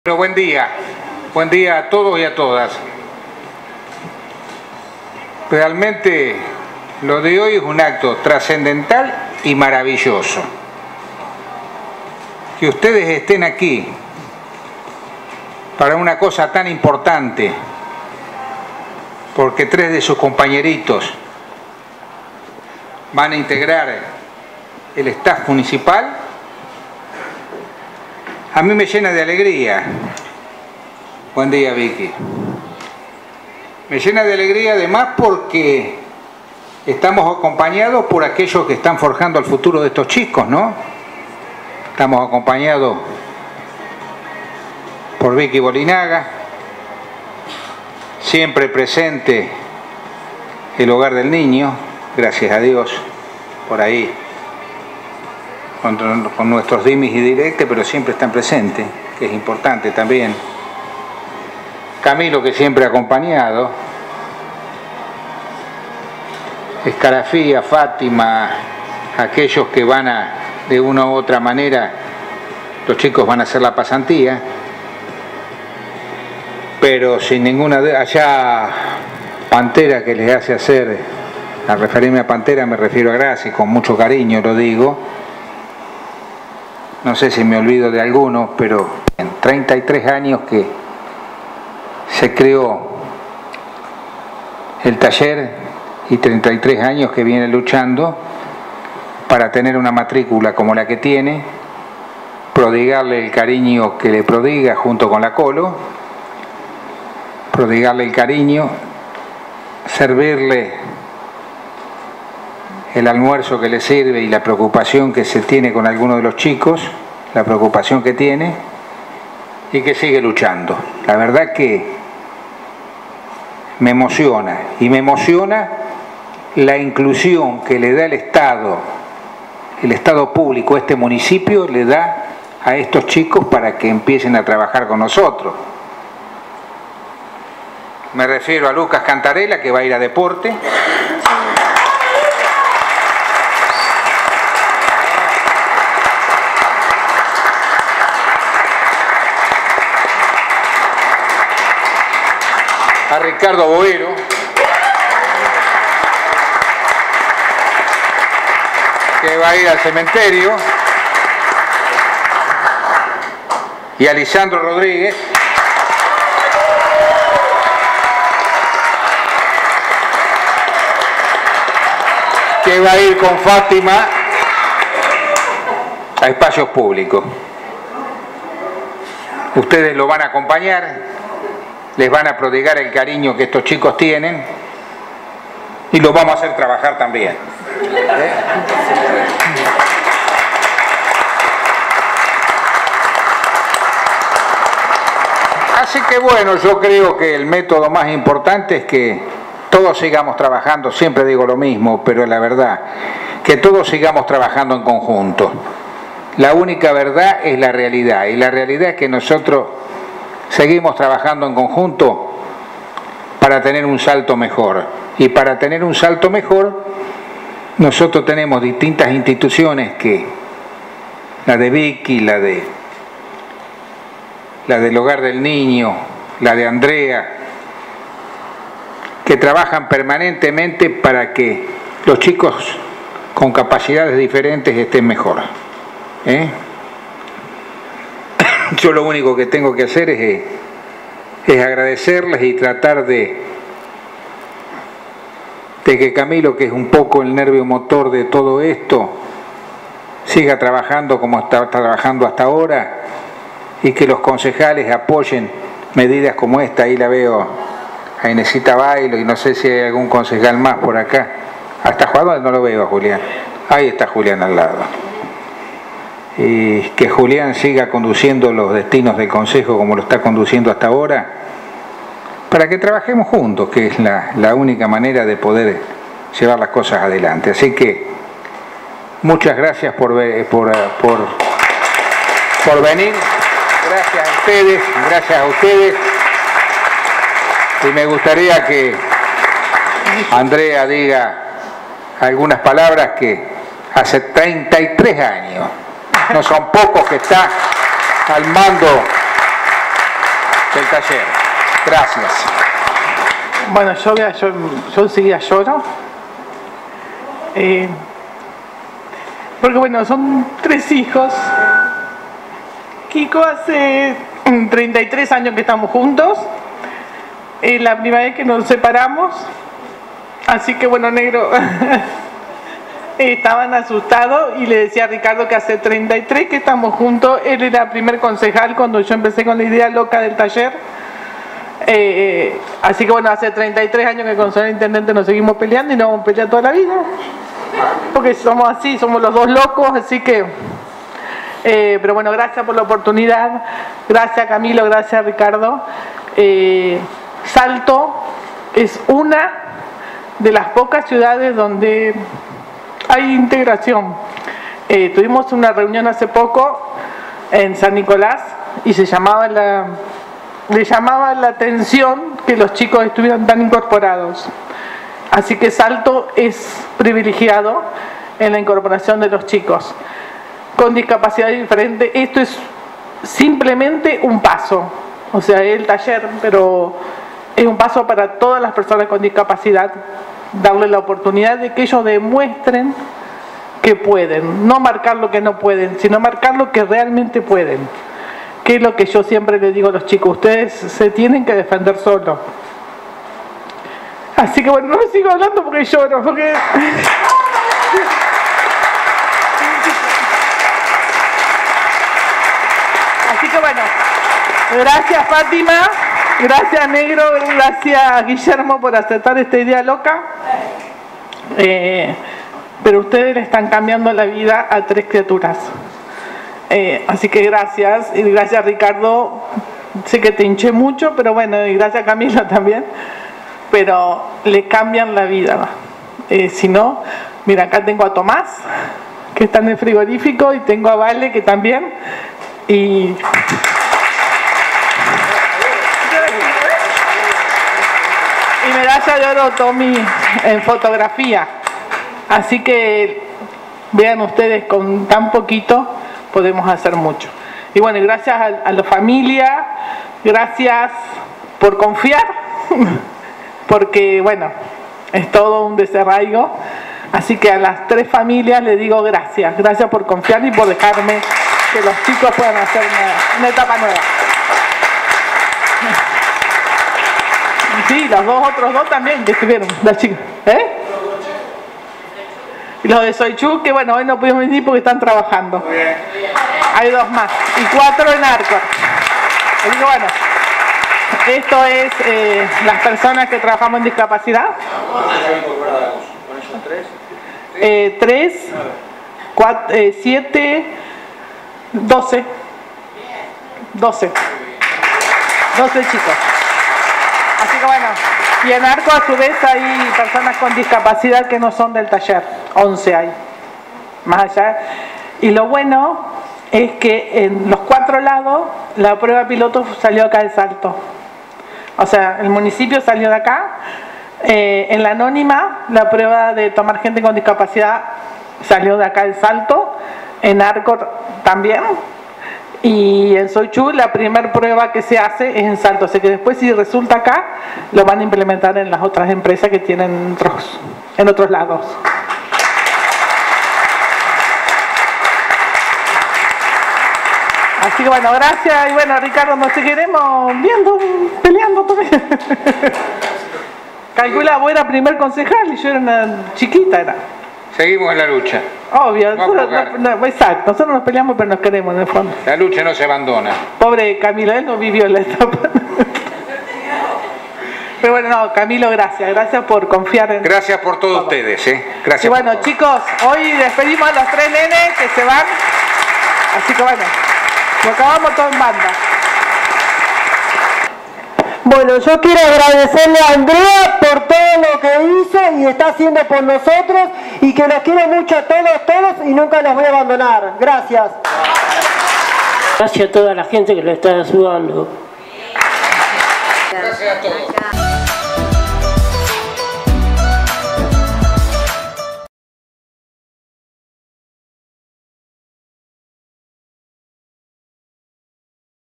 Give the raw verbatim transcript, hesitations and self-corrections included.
Pero buen día, buen día a todos y a todas. Realmente lo de hoy es un acto trascendental y maravilloso. Que ustedes estén aquí para una cosa tan importante, porque tres de sus compañeritos van a integrar el staff municipal, a mí me llena de alegría. Buen día, Vicky. Me llena de alegría además porque estamos acompañados por aquellos que están forjando el futuro de estos chicos, ¿no? Estamos acompañados por Vicky Bolinaga, siempre presente el Hogar del Niño, gracias a Dios, por ahí. Con, con nuestros dimis y directes, pero siempre están presentes, que es importante también. Camilo, que siempre ha acompañado. Escarafía, Fátima, aquellos que van a, de una u otra manera, los chicos van a hacer la pasantía, pero sin ninguna de allá Pantera, que les hace hacer, al referirme a Pantera me refiero a Gracia, con mucho cariño lo digo. No sé si me olvido de alguno, pero en treinta y tres años que se creó el taller y treinta y tres años que viene luchando para tener una matrícula como la que tiene, prodigarle el cariño que le prodiga junto con la Colo, prodigarle el cariño, servirle el almuerzo que le sirve y la preocupación que se tiene con algunos de los chicos, la preocupación que tiene y que sigue luchando. La verdad que me emociona y me emociona la inclusión que le da el Estado, el Estado público, este municipio le da a estos chicos para que empiecen a trabajar con nosotros. Me refiero a Lucas Cantarella, que va a ir a deporte. A Ricardo Boero, que va a ir al cementerio, y a Lisandro Rodríguez, que va a ir con Fátima a espacios públicos. Ustedes lo van a acompañar, les van a prodigar el cariño que estos chicos tienen y los vamos a hacer trabajar también. ¿Eh? Así que bueno, yo creo que el método más importante es que todos sigamos trabajando, siempre digo lo mismo, pero la verdad, que todos sigamos trabajando en conjunto. La única verdad es la realidad, y la realidad es que nosotros seguimos trabajando en conjunto para tener un salto mejor. Y para tener un salto mejor, nosotros tenemos distintas instituciones, que la de Vicky, la de la del Hogar del Niño, la de Andrea, que trabajan permanentemente para que los chicos con capacidades diferentes estén mejor. ¿Eh? Yo lo único que tengo que hacer es, es agradecerles y tratar de, de que Camilo, que es un poco el nervio motor de todo esto, siga trabajando como está trabajando hasta ahora, y que los concejales apoyen medidas como esta. Ahí la veo a Inesita Bailo, y no sé si hay algún concejal más por acá. ¿Hasta Juan? No lo veo a Julián. Ahí está Julián al lado. Y que Julián siga conduciendo los destinos del Consejo como lo está conduciendo hasta ahora, para que trabajemos juntos, que es la, la única manera de poder llevar las cosas adelante. Así que muchas gracias por, por, por, por venir, gracias a ustedes, gracias a ustedes, y me gustaría que Andrea diga algunas palabras, que hace treinta y tres años, no son pocos, que está al mando taller. Gracias. Bueno, yo, voy a, yo, yo enseguida lloro. Eh, porque bueno, son tres hijos. Kiko hace treinta y tres años que estamos juntos. Es la primera vez que nos separamos. Así que bueno, negro, estaban asustados y le decía a Ricardo que hace treinta y tres que estamos juntos. Él era el primer concejal cuando yo empecé con la idea loca del taller. Eh, así que bueno, hace treinta y tres años que con el intendente nos seguimos peleando y nos vamos a pelear toda la vida. Porque somos así, somos los dos locos, así que... Eh, pero bueno, gracias por la oportunidad. Gracias Camilo, gracias Ricardo. Eh, Salto es una de las pocas ciudades donde hay integración. Eh, tuvimos una reunión hace poco en San Nicolás y se llamaba la, le llamaba la atención que los chicos estuvieran tan incorporados. Así que Salto es privilegiado en la incorporación de los chicos con discapacidad diferente. Esto es simplemente un paso, o sea, el taller, pero es un paso para todas las personas con discapacidad, darle la oportunidad de que ellos demuestren que pueden, no marcar lo que no pueden, sino marcar lo que realmente pueden, que es lo que yo siempre les digo a los chicos: ustedes se tienen que defender solos. Así que bueno, no sigo hablando porque lloro, porque... Así que bueno, gracias Fátima, gracias Negro, gracias Guillermo por aceptar esta idea loca. Eh, pero ustedes le están cambiando la vida a tres criaturas. Eh, así que gracias, y gracias Ricardo, sé que te hinché mucho, pero bueno, y gracias Camilo también, pero le cambian la vida. Eh, si no, mira, acá tengo a Tomás, que está en el frigorífico, y tengo a Vale, que también, y... y medalla de oro Tommy en fotografía. Así que vean ustedes, con tan poquito podemos hacer mucho. Y bueno, gracias a, a la familia, gracias por confiar, porque bueno, es todo un desarraigo. Así que a las tres familias les digo gracias, gracias por confiar y por dejarme que los chicos puedan hacer una, una etapa nueva. Sí, los dos otros dos también que estuvieron, las chicas. ¿Eh? Y los de Soichú, que bueno, hoy no pudimos venir porque están trabajando. Hay dos más. Y cuatro en Arco. Así que bueno, esto es eh, las personas que trabajamos en discapacidad. Eh, tres, cuatro, eh, siete, doce. Doce. Doce chicos. Así que bueno, y en Arco a su vez hay personas con discapacidad que no son del taller, once hay, más allá. Y lo bueno es que en los cuatro lados la prueba piloto salió acá de Salto. O sea, el municipio salió de acá, eh, en la anónima la prueba de tomar gente con discapacidad salió de acá de Salto, en Arco también. Y en Soichú la primera prueba que se hace es en Salto, o sea que después si resulta acá, lo van a implementar en las otras empresas que tienen otros, en otros lados. Así que bueno, gracias, y bueno Ricardo, nos seguiremos viendo, peleando también. Calcula, vos eras primer concejal y yo era una chiquita, era. Seguimos en la lucha. Obvio, nosotros, no, no, exacto, nosotros nos peleamos pero nos queremos en el fondo. La lucha no se abandona. Pobre Camilo, él no vivió la etapa. Pero bueno, no, Camilo, gracias, gracias por confiar en... Gracias por todos todo. ustedes, ¿eh? Gracias. Y bueno, por chicos, hoy despedimos a los tres nenes que se van. Así que bueno, lo acabamos todo en banda. Bueno, yo quiero agradecerle a Andrea por todo lo que hizo y está haciendo por nosotros, y que los quiero mucho a todos, todos, y nunca los voy a abandonar. Gracias. Gracias a toda la gente que lo está ayudando. Gracias a todos.